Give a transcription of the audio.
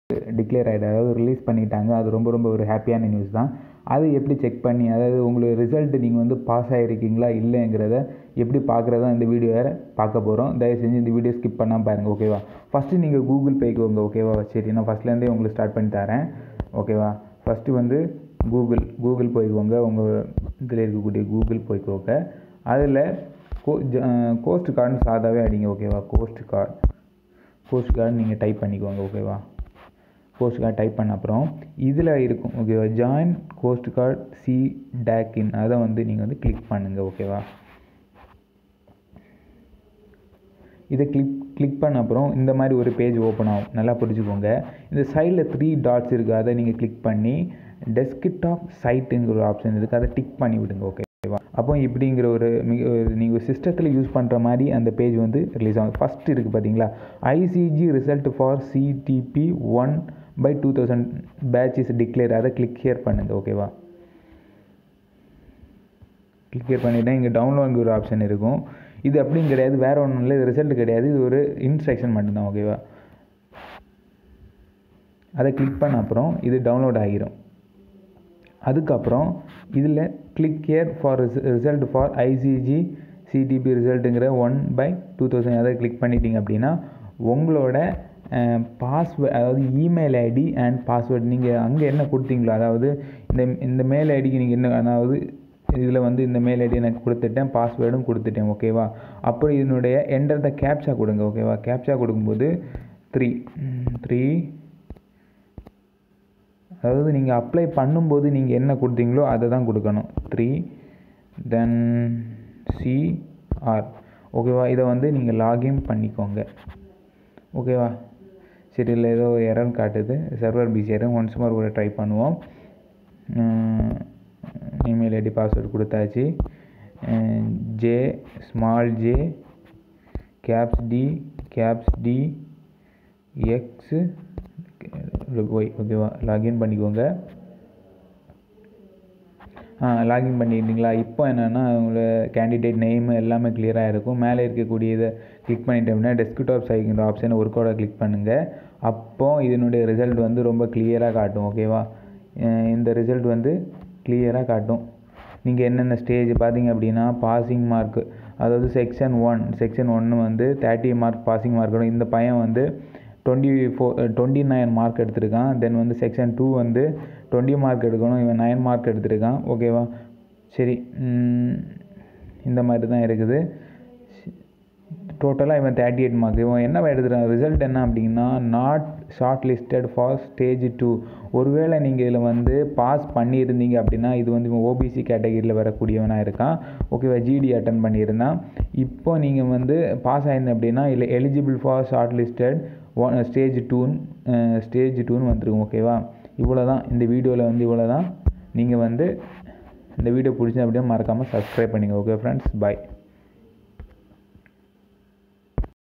Declare ஆகிடு, அதாவது release பண்ணிட்டாங்க. அது ரொம்ப ரொம்ப ஒரு ஹாப்பியான நியூஸ் தான். அது எப்படி செக் பண்ணி, அதாவது உங்களுக்கு ரிசல்ட் நீங்கள் வந்து பாஸ் ஆகிருக்கீங்களா இல்லைங்கிறத எப்படி பார்க்குறதா இந்த வீடியோ வேறு பார்க்க போகிறோம். தயவு செஞ்சு இந்த வீடியோ ஸ்கிப் பண்ணாமல் பாருங்கள், ஓகேவா? ஃபஸ்ட்டு நீங்கள் கூகுள் போய்க்கோங்க, ஓகேவா? சரி, நான் ஃபஸ்ட்லேருந்தே உங்களுக்கு ஸ்டார்ட் பண்ணி தரேன், ஓகேவா? ஃபஸ்ட்டு வந்து கூகுள் போய்க்கோங்க. உங்கள் இதில் இருக்கக்கூடிய கூகுள் போய்க்கோங்க. அதில் கோஸ்ட் கார்டுன்னு சாதாவே அடிங்க, ஓகேவா? கோஸ்ட் கார்டு நீங்கள் டைப் பண்ணிக்கோங்க, ஓகேவா? கோஸ்ட் கார்டு டைப் பண்ண அப்புறம் இதில் இருக்கும், ஓகேவா? ஜாயின் கோஸ்ட் கார்டு CDAC-இன் அதை வந்து நீங்கள் வந்து கிளிக் பண்ணுங்கள், ஓகேவா? இதை கிளிக் பண்ண அப்புறம் இந்த மாதிரி ஒரு பேஜ் ஓப்பன் ஆகும். நல்லா புரிஞ்சுக்கோங்க. இந்த சைடில் 3 டாட்ஸ் இருக்குது, அதை நீங்கள் கிளிக் பண்ணி டெஸ்க்டாப் சைட்டுங்கிற ஒரு ஆப்ஷன் இருக்குது, அதை டிக் பண்ணி விடுங்க, ஓகேவா? அப்போ இப்படிங்கிற ஒரு நீங்கள் சிஸ்டத்தில் யூஸ் பண்ணுற மாதிரி அந்த பேஜ் வந்து ரிலீஸ் ஆகும். ஃபஸ்ட்டு இருக்குது பார்த்தீங்களா, ICG result for CTP 1/2000 batch is declare. அதை கிளிக் ஹியர் பண்ணுங்கள், ஓகேவா? கிளிக் ஹியர் பண்ணிவிட்டேன். இங்கே டவுன்லோடுங்கிற ஒரு ஆப்ஷன் இருக்கும். இது அப்படியும் கிடையாது, வேறு ஒன்றும் இல்லை, இது ரிசல்ட் கிடையாது, இது ஒரு இன்ஸ்ட்ரக்ஷன் மட்டும்தான், ஓகேவா? அதை கிளிக் பண்ண அப்புறம் இது டவுன்லோட் ஆகிரும். அதுக்கப்புறம் இதில் click here for result for ICG CTP ரிசல்ட்டுங்கிற 1/2000 அதை கிளிக் பண்ணிட்டீங்க அப்படின்னா உங்களோட பாஸ்வேர்டு, அதாவது இமெயில் ஐடி அண்ட் பாஸ்வேர்டு நீங்கள் அங்கே என்ன கொடுத்தீங்களோ, அதாவது இந்த மெயில் ஐடிக்கு நீங்கள் என்ன, அதாவது இதில் வந்து இந்த மெயில் ஐடி எனக்கு கொடுத்துட்டேன், பாஸ்வேர்டும் கொடுத்துட்டேன், ஓகேவா? அப்புறம் இதனுடைய என்டர் த கேப்சா கொடுங்க, ஓகேவா? கேப்சா கொடுக்கும்போது 3 அதாவது நீங்கள் அப்ளை பண்ணும்போது நீங்கள் என்ன கொடுத்தீங்களோ அதை தான் கொடுக்கணும். 3 தென் CR, ஓகேவா? இதை வந்து நீங்கள் லாகின் பண்ணிக்கோங்க, ஓகேவா? சரி, இல்லை ஏதோ எரர் காட்டுது, சர்வர் பிஸி ஆகிடும். ஒன்ஸ் மோர் கூட ட்ரை பண்ணுவோம். இமெயில் ஐடி பாஸ்வேர்டு கொடுத்தாச்சு. Small J caps D X Y, ஓகேவா? லாகின் பண்ணிக்கோங்க. லாகின் பண்ணிட்டீங்களா? இப்போ என்னென்னா உங்களோட கேண்டிடேட் நேமு எல்லாமே கிளியராக இருக்கும். மேலே இருக்கக்கூடிய இதை கிளிக் பண்ணிட்டோம்னா டெஸ்க்டாப் சைக்கிற ஆப்ஷனை ஒர்க்கோட கிளிக் பண்ணுங்கள். அப்போது இதனுடைய ரிசல்ட் வந்து ரொம்ப கிளியராக காட்டும், ஓகேவா? இந்த ரிசல்ட் வந்து கிளியராக காட்டும். நீங்கள் என்னென்ன ஸ்டேஜ் பார்த்தீங்க அப்படின்னா பாசிங் மார்க்கு, அதாவது செக்ஷன் 1 வந்து 30 மார்க் பாசிங் மார்க் வரும். இந்த பையன் வந்து 29 மார்க் எடுத்திருக்கான். தென் வந்து செக்ஷன் 2 வந்து 20 மார்க் எடுக்கணும், இவன் 9 மார்க் எடுத்திருக்கான், ஓகேவா? சரி, இந்த மாதிரி தான் இருக்குது. டோட்டலாக இவன் 38 மார்க். இவன் என்ன எடுத்துகிறான், ரிசல்ட் என்ன அப்படின்னா not short listed for stage 2. ஒருவேளை நீங்கள் இதில் வந்து பாஸ் பண்ணியிருந்தீங்க அப்படின்னா இது வந்து இவன் OBC கேட்டகரியில் வரக்கூடியவனாக இருக்கான், ஓகேவா? GD அட்டன் பண்ணியிருந்தான். இப்போ நீங்கள் வந்து பாஸ் ஆயிருந்தேன் அப்படின்னா இல்லை eligible for short listed stage 2ன்னு வந்துருக்கும், ஓகேவா? இவ்வளோ தான் இந்த வீடியோவில் வந்து இவ்வளோ தான். நீங்கள் வந்து இந்த வீடியோ பிடிச்சா அப்படியே மறக்காமல் சப்ஸ்கிரைப் பண்ணிங்க, ஓகே ஃப்ரெண்ட்ஸ், பாய்.